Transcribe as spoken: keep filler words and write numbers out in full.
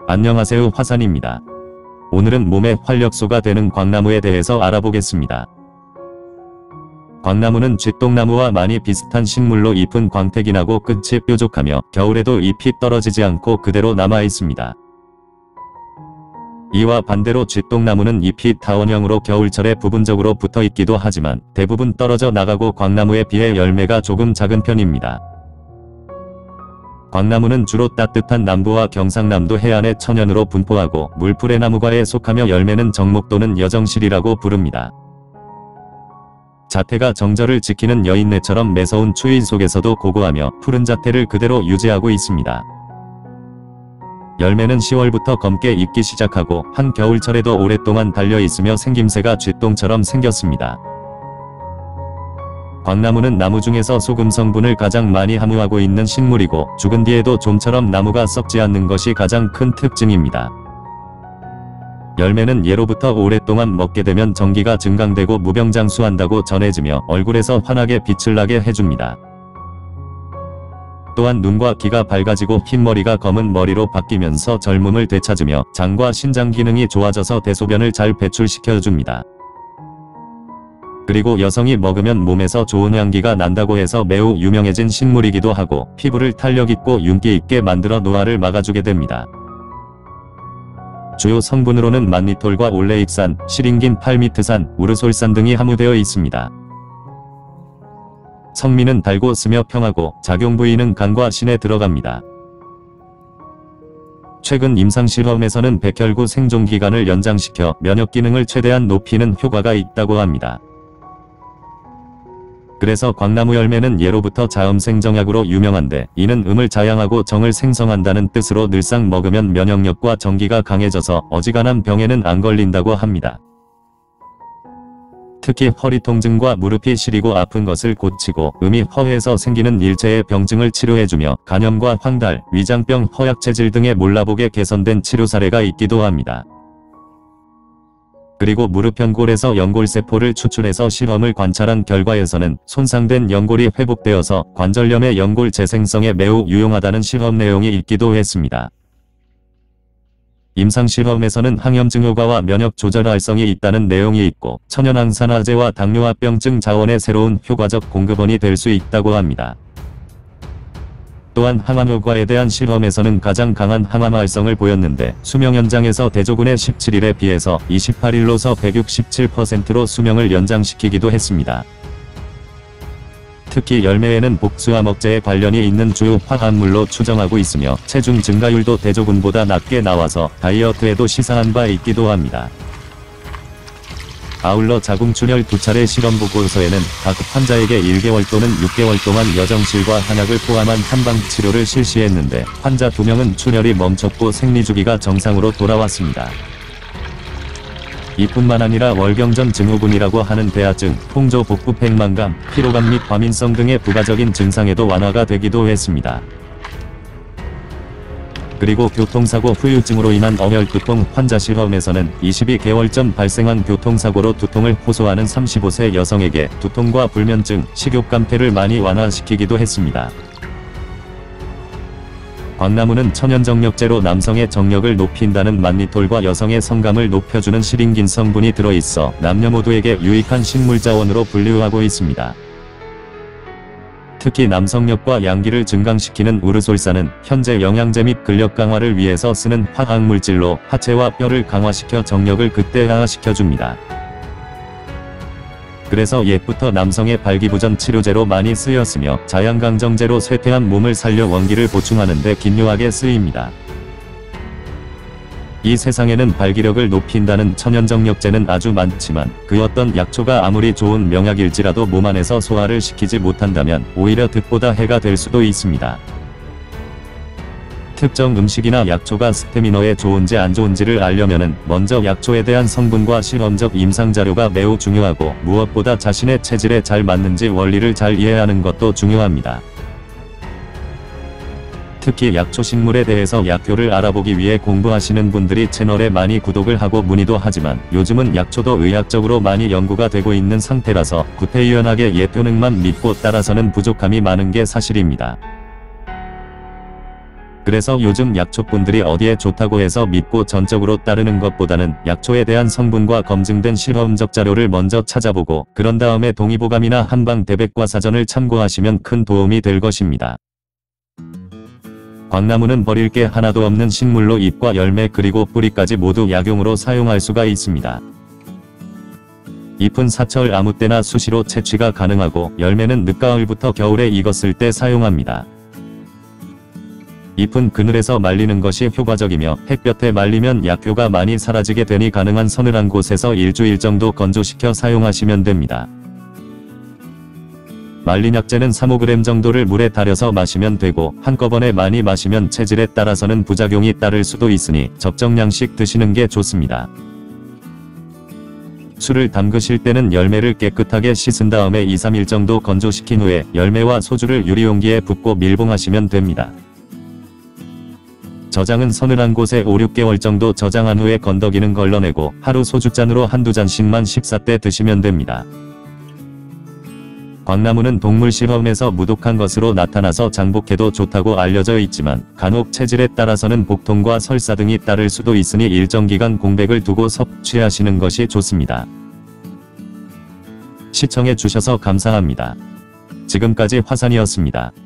안녕하세요, 화산입니다. 오늘은 몸의 활력소가 되는 광나무에 대해서 알아보겠습니다. 광나무는 쥐똥나무와 많이 비슷한 식물로 잎은 광택이 나고 끝이 뾰족하며 겨울에도 잎이 떨어지지 않고 그대로 남아 있습니다. 이와 반대로 쥐똥나무는 잎이 타원형으로 겨울철에 부분적으로 붙어 있기도 하지만 대부분 떨어져 나가고 광나무에 비해 열매가 조금 작은 편입니다. 광나무는 주로 따뜻한 남부와 경상남도 해안의 천연으로 분포하고 물풀의 나무과에 속하며 열매는 정목 또는 여정실이라고 부릅니다. 자태가 정절을 지키는 여인네처럼 매서운 추위 속에서도 고고하며 푸른 자태를 그대로 유지하고 있습니다. 열매는 시월부터 검게 익기 시작하고 한 겨울철에도 오랫동안 달려있으며 생김새가 쥐똥처럼 생겼습니다. 광나무는 나무 중에서 소금 성분을 가장 많이 함유하고 있는 식물이고 죽은 뒤에도 좀처럼 나무가 썩지 않는 것이 가장 큰 특징입니다. 열매는 예로부터 오랫동안 먹게 되면 정기가 증강되고 무병장수한다고 전해지며 얼굴에서 환하게 빛을 나게 해줍니다. 또한 눈과 귀가 밝아지고 흰머리가 검은 머리로 바뀌면서 젊음을 되찾으며 장과 신장 기능이 좋아져서 대소변을 잘 배출시켜줍니다. 그리고 여성이 먹으면 몸에서 좋은 향기가 난다고 해서 매우 유명해진 식물이기도 하고 피부를 탄력있고 윤기있게 만들어 노화를 막아주게 됩니다. 주요 성분으로는 만니톨과 올레익산, 시링긴, 팔미트산, 우르솔산 등이 함유되어 있습니다. 성미는 달고 쓰며 평하고 작용 부위는 간과 신에 들어갑니다. 최근 임상실험에서는 백혈구 생존기간을 연장시켜 면역기능을 최대한 높이는 효과가 있다고 합니다. 그래서 광나무 열매는 예로부터 자음생정약으로 유명한데 이는 음을 자양하고 정을 생성한다는 뜻으로 늘상 먹으면 면역력과 정기가 강해져서 어지간한 병에는 안 걸린다고 합니다. 특히 허리 통증과 무릎이 시리고 아픈 것을 고치고 음이 허해서 생기는 일체의 병증을 치료해주며 간염과 황달, 위장병, 허약체질 등의 몰라보게 개선된 치료 사례가 있기도 합니다. 그리고 무릎 연골에서 연골세포를 추출해서 실험을 관찰한 결과에서는 손상된 연골이 회복되어서 관절염의 연골 재생성에 매우 유용하다는 실험 내용이 있기도 했습니다. 임상실험에서는 항염증 효과와 면역 조절 활성이 있다는 내용이 있고 천연항산화제와 당뇨합병증 자원의 새로운 효과적 공급원이 될 수 있다고 합니다. 또한 항암 효과에 대한 실험에서는 가장 강한 항암 활성을 보였는데 수명 연장에서 대조군의 십칠 일에 비해서 이십팔 일로서 백육십칠 퍼센트로 수명을 연장시키기도 했습니다. 특히 열매에는 복수암억제에 관련이 있는 주요 화합물로 추정하고 있으며 체중 증가율도 대조군보다 낮게 나와서 다이어트에도 시사한 바 있기도 합니다. 아울러 자궁출혈 두 차례 실험 보고서에는 각 환자에게 일 개월 또는 육 개월 동안 여정실과 한약을 포함한 한방 치료를 실시했는데 환자 두 명은 출혈이 멈췄고 생리주기가 정상으로 돌아왔습니다. 이뿐만 아니라 월경전 증후군이라고 하는 대하증, 통조 복부 백만감, 피로감 및 과민성 등의 부가적인 증상에도 완화가 되기도 했습니다. 그리고 교통사고 후유증으로 인한 어혈두통 환자 실험에서는 이십이 개월 전 발생한 교통사고로 두통을 호소하는 삼십오 세 여성에게 두통과 불면증, 식욕감퇴를 많이 완화시키기도 했습니다. 광나무는 천연정력제로 남성의 정력을 높인다는 만니톨과 여성의 성감을 높여주는 시링긴 성분이 들어있어 남녀 모두에게 유익한 식물자원으로 분류하고 있습니다. 특히 남성력과 양기를 증강시키는 우르솔산은 현재 영양제 및 근력 강화를 위해서 쓰는 화학물질로 하체와 뼈를 강화시켜 정력을 극대화시켜줍니다. 그래서 옛부터 남성의 발기부전 치료제로 많이 쓰였으며 자양강정제로 쇠퇴한 몸을 살려 원기를 보충하는 데 긴요하게 쓰입니다. 이 세상에는 발기력을 높인다는 천연정력제는 아주 많지만 그 어떤 약초가 아무리 좋은 명약일지라도 몸 안에서 소화를 시키지 못한다면 오히려 득보다 해가 될 수도 있습니다. 특정 음식이나 약초가 스태미너에 좋은지 안 좋은지를 알려면은 먼저 약초에 대한 성분과 실험적 임상자료가 매우 중요하고 무엇보다 자신의 체질에 잘 맞는지 원리를 잘 이해하는 것도 중요합니다. 특히 약초식물에 대해서 약효를 알아보기 위해 공부하시는 분들이 채널에 많이 구독을 하고 문의도 하지만 요즘은 약초도 의학적으로 많이 연구가 되고 있는 상태라서 구태의연하게 예표능만 믿고 따라서는 부족함이 많은 게 사실입니다. 그래서 요즘 약초분들이 어디에 좋다고 해서 믿고 전적으로 따르는 것보다는 약초에 대한 성분과 검증된 실험적 자료를 먼저 찾아보고 그런 다음에 동의보감이나 한방대백과 사전을 참고하시면 큰 도움이 될 것입니다. 광나무는 버릴 게 하나도 없는 식물로 잎과 열매 그리고 뿌리까지 모두 약용으로 사용할 수가 있습니다. 잎은 사철 아무 때나 수시로 채취가 가능하고 열매는 늦가을부터 겨울에 익었을 때 사용합니다. 잎은 그늘에서 말리는 것이 효과적이며 햇볕에 말리면 약효가 많이 사라지게 되니 가능한 서늘한 곳에서 일주일 정도 건조시켜 사용하시면 됩니다. 말린 약재는 삼, 오 그램 정도를 물에 달여서 마시면 되고 한꺼번에 많이 마시면 체질에 따라서는 부작용이 따를 수도 있으니 적정량씩 드시는 게 좋습니다. 술을 담그실 때는 열매를 깨끗하게 씻은 다음에 이, 삼 일 정도 건조시킨 후에 열매와 소주를 유리용기에 붓고 밀봉하시면 됩니다. 저장은 서늘한 곳에 오, 육 개월 정도 저장한 후에 건더기는 걸러내고 하루 소주잔으로 한두 잔씩만 식사 때 드시면 됩니다. 광나무는 동물 실험에서 무독한 것으로 나타나서 장복해도 좋다고 알려져 있지만 간혹 체질에 따라서는 복통과 설사 등이 따를 수도 있으니 일정 기간 공백을 두고 섭취하시는 것이 좋습니다. 시청해 주셔서 감사합니다. 지금까지 화산이었습니다.